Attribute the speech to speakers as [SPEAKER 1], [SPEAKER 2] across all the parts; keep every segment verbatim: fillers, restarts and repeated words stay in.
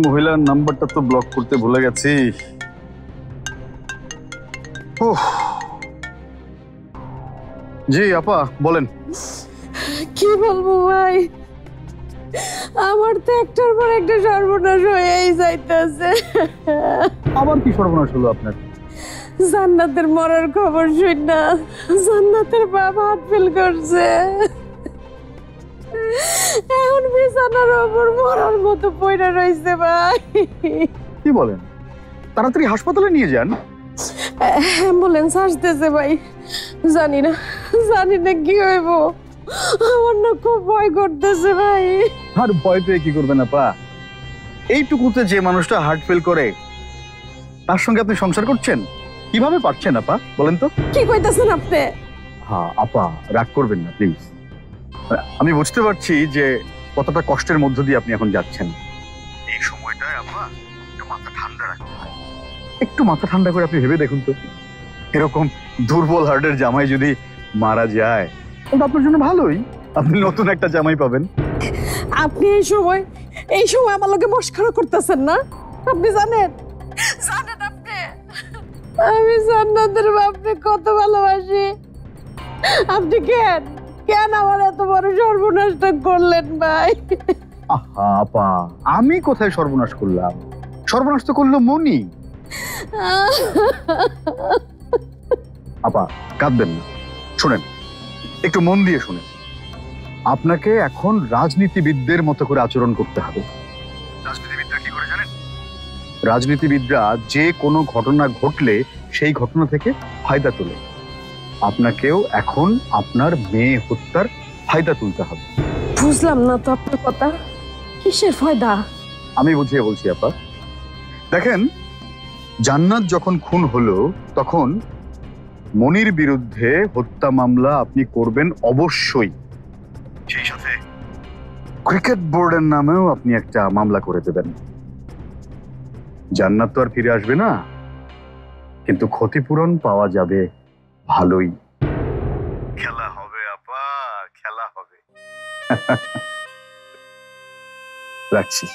[SPEAKER 1] মহিলার নাম্বারটা তো ব্লক করতে ভুলে গেছি। জি আপা বলেন।
[SPEAKER 2] কি বলবো ভাই, আমার তো একটার পর একটা সর্বনাশ হয়েই যাইতেছে।
[SPEAKER 1] আবার কি সর্বনাশ হলো আপনার?
[SPEAKER 2] জান্নাতের মরার খবর শুন না, জান্নাতের বাবা হাত ফেল করছে। এখন বিছানার ওপর মরার মতো পড়ে রইছে ভাই।
[SPEAKER 1] কি বলেন? তাড়াতাড়ি হাসপাতালে নিয়ে যান।
[SPEAKER 2] অ্যাম্বুলেন্স আসতেছে ভাই, জানি না জানি না কি হইব, আমার না খুব ভয় করতেছে ভাই।
[SPEAKER 1] আর ভয় পেয়ে কি করবেন আপা? এইটুকুতে যে মানুষটা হার্ট ফেল করে তার সঙ্গে আপনি সংসার করছেন, কিভাবে পারছেন আপা বলেন তো?
[SPEAKER 2] কি কইতাছেন আপনি?
[SPEAKER 1] হ্যাঁ আপা রাগ করবেন না প্লিজ। আমি বুঝতে পারছি যে কতটা কষ্টের মধ্য দিয়ে আপনি এখন যাচ্ছেন। এই সময়টায় আপা একটু মাথা ঠান্ডা রাখতে হয়। একটু মাথা ঠান্ডা করে আপনি ভেবে দেখুন তো, এরকম দুর্বল হার্টের জামাই যদি মারা যায় তাহলে আপনার জন্য ভালোই, আপনি নতুন একটা জামাই পাবেন।
[SPEAKER 2] আপনি এই সময় এই সময় আমার লগে মস্করা করতেছেন না? আপনি জানেন জানেন আপনি আমি জান্নাতের বাপকে কত ভালোবাসি। আপনি কেন কেন আমার এত বড় সর্বনাশটা করলেন ভাই?
[SPEAKER 1] আহা আপা, আমি কোথায় সর্বনাশ করলাম? সর্বনাশ তো করলো মনি। আপা কাঁদবেন না, শুনেন একটু মন দিয়ে শুনেন। আপনাকে এখন রাজনীতিবিদদের মতো করে আচরণ করতে হবে। রাজনীতিবিদরা কি করে জানেন? রাজনীতিবিদরা যে কোনো ঘটনা ঘটলে সেই ঘটনা থেকে ফায়দা তোলে। আপনাকেও এখন আপনার মেয়ে হত্যার ফায়দা তুলতে হবে।
[SPEAKER 2] বুঝলাম না তো আপনার কথা, কিসের ফায়দা?
[SPEAKER 1] আমি বুঝিয়ে বলছি আপা। দেখেন, জান্নাত যখন খুন হলো তখন মনির বিরুদ্ধে হত্যা মামলা আপনি করবেন অবশ্যই। সেই সাথে ক্রিকেট বোর্ডের নামেও আপনি একটা মামলা করে দেবেন। জান্নাত তো আর ফিরে আসবে না, কিন্তু ক্ষতিপূরণ পাওয়া যাবে ভালোই। খেলা হবে আপা, খেলা হবে। রাখছি,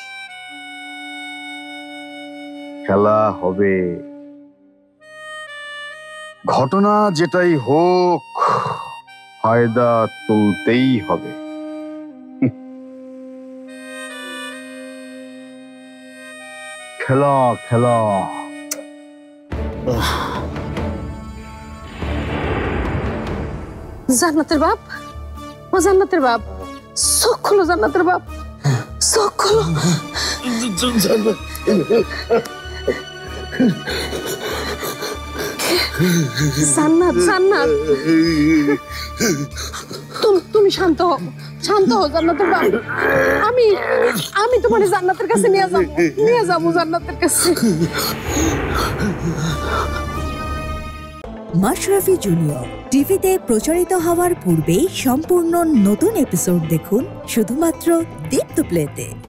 [SPEAKER 1] খেলা হবে। ঘটনা যেটাই হোক ফায়দা তুলতেই হবে। খেলা খেলা।
[SPEAKER 2] জান্নাতের বাপ, ও জান্নাতের বাপ, চোখ খুলো জান্নাতের বাপ, চোখ খুলো। জান্নাত জান্নাত, তুমি তুমি শান্ত হও, শান্ত হও জান্নাতের বাপ। আমি আমি তোমার জান্নাতের কাছে নিয়ে যাবো, নিয়ে যাবো জান্নাতের কাছে।
[SPEAKER 3] মাশরাফি জুনিয়র টিভিতে প্রচারিত হওয়ার পূর্বেই সম্পূর্ণ নতুন এপিসোড দেখুন শুধুমাত্র দীপ্ত প্লেতে।